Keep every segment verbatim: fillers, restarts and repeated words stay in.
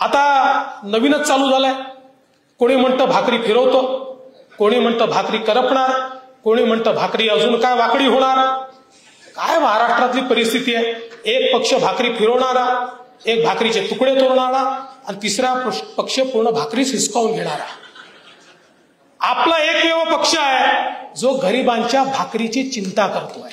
आता नवीनच चालू झालंय. कोणी म्हणतं भाकरी फिरवतो, कोणी म्हणतं भाकरी करपणार, कोणी म्हणतं भाकरी अजून काय वाकडी होणार. काय महाराष्ट्रातली परिस्थिती आहे. एक पक्ष भाकरी फिरवणारा, एक भाकरीचे तुकडे तोडणारा आणि तिसरा पक्ष पूर्ण भाकरीच हिसकावून घेणारा. आपला एकमेव पक्ष आहे जो गरिबांच्या भाकरीची चिंता करतोय.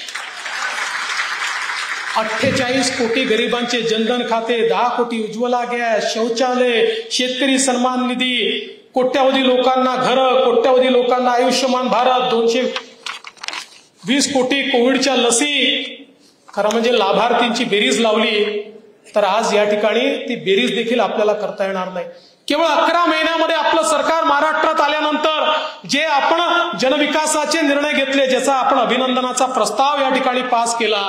अठ्ठेचाळीस कोटी गरिबांचे जनधन खाते, दहा कोटी उज्ज्वला गॅस, शौचालय, शेतकरी सन्मान निधी, कोट्यावधी लोकांना घरं, कोट्यावधी लोकांना आयुष्यमान भारत, दोनशे वीस कोटी कोविडच्या लसी. खरं म्हणजे लाभार्थींची बेरीज लावली तर आज या ठिकाणी ती बेरीज देखील आपल्याला करता येणार नाही. केवळ अकरा महिन्यामध्ये आपलं सरकार महाराष्ट्रात आल्यानंतर जे आपण जनविकासाचे निर्णय घेतले, ज्याचा आपण अभिनंदनाचा प्रस्ताव या ठिकाणी पास केला,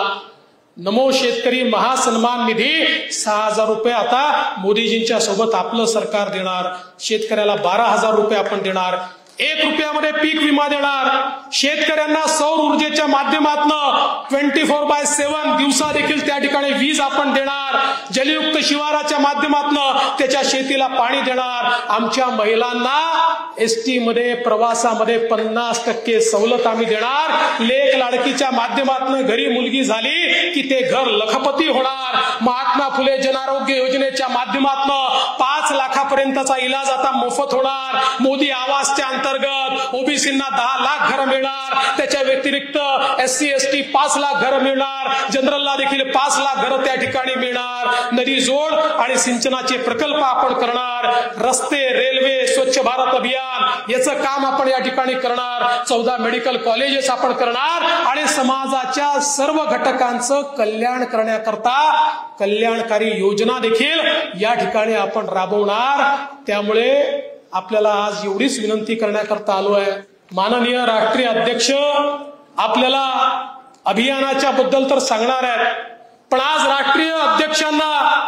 नमो शेतकरी महासन्मान निधी सहा हजार रुपये आता मोदीजींच्या सोबत आपलं सरकार देणार. शेतकऱ्याला बारा हजार रुपये आपण देणार. एक रुपयामध्ये पीक विमा देणार. शेतकऱ्यांना सौर ऊर्जेच्या माध्यमातून ट्वेंटी फोर बाय सेव्हन दिवसा देखील त्या ठिकाणी वीज आपण देणार. जलयुक्त शिवाराच्या माध्यमातून त्याच्या शेतीला पाणी देणार. आमच्या महिलांना एसटी मध्ये प्रवासामध्ये पन्नास टक्के सवलत आम्ही देणार. लेक लाडकीच्या माध्यमातून घरी मुलगी झाली की ते घर लखपती होणार. महात्मा फुले जन आरोग्य योजनेच्या माध्यमातून पाच लाखापर्यंतचा इलाज आता मोफत होणार. मोदी आवासच्या अंतर्गत ओबीसींना दहा लाख घरं मिळणार. त्याच्या व्यतिरिक्त एससी एसटी पाच लाख घरं मिळणार. जनरलला देखील पाच लाख घरं त्या ठिकाणी मिळणार. नदी जोड आणि सिंचनाचे प्रकल्प आपण करणार. रस्ते, रेल्वे, स्वच्छ भारत अभियान याचं काम आपण या ठिकाणी करणार. चौदा मेडिकल कॉलेजेस आपण करणार आणि समाजाच्या सर्व घटकांचं कल्याण करण्याकरता कल्याणकारी योजना देखील या ठिकाणी आपण राबवणार. त्यामुळे आपल्याला आज एवढीच विनंती करण्याकरता आलो आहे. माननीय राष्ट्रीय अध्यक्ष आपल्याला अभियानाच्या बद्दल तर सांगणार आहेत, पण आज राष्ट्रीय अध्यक्षांना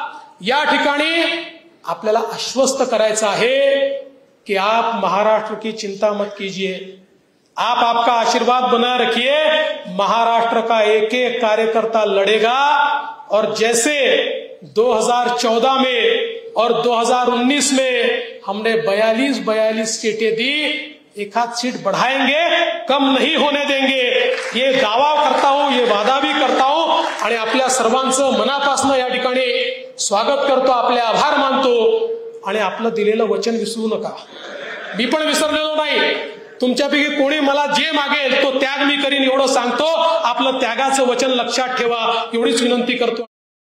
या ठिकाणी आपल्याला आश्वस्त करायचं आहे कि आप महाराष्ट्र की चिंता मत कीजिए, आप आपका आशीर्वाद बनाए रखिए. महाराष्ट्र का एक एक कार्यकर्ता लड़ेगा और जैसे दो हज़ार चौदह में और दो हज़ार उन्नीस में हमने बयालीस बयालीस सीटें दी, एक आध सीट बढ़ाएंगे, कम नहीं होने देंगे. ये दावा करता हूं, ये वादा भी करता हूं आणि आपल्या सर्वांचं मनापासून या ठिकाणी स्वागत करतो, आपले आभार मानतो आणि आपलं दिलेलं वचन विसरू नका. मी पण विसरलेलो नाही. तुमच्यापैकी कोणी मला जे मागेल तो त्याग मी करीन एवढं सांगतो. आपलं त्यागाचं वचन लक्षात ठेवा एवढीच विनंती करतो.